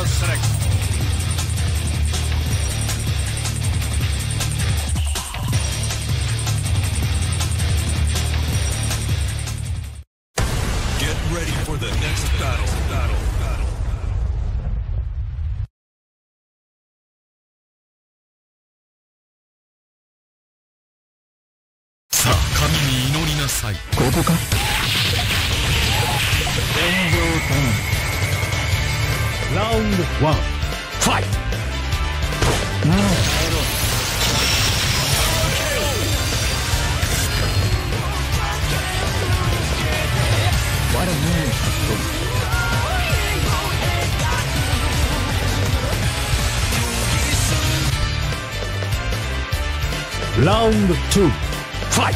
select. Get ready for the next battle. Sa, 神に祈りなさい。ここか。天井ターン。ラウンド1。ファイト。我のラウンド2。ファイト。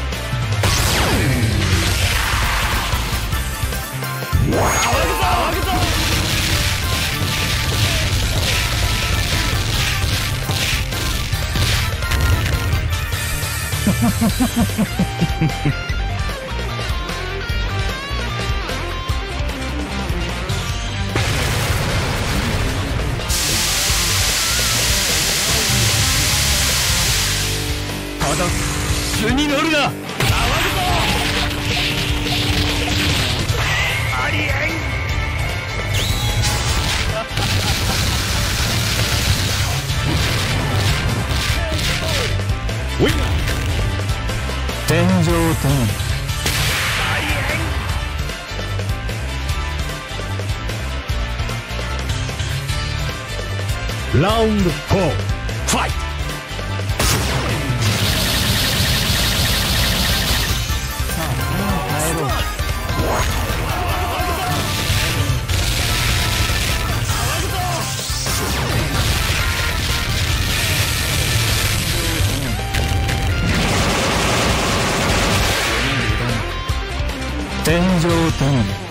ただ巣に乗るな。ありえん。ウィン天井天。ありえん。ラウンド4。ファイト。天井天。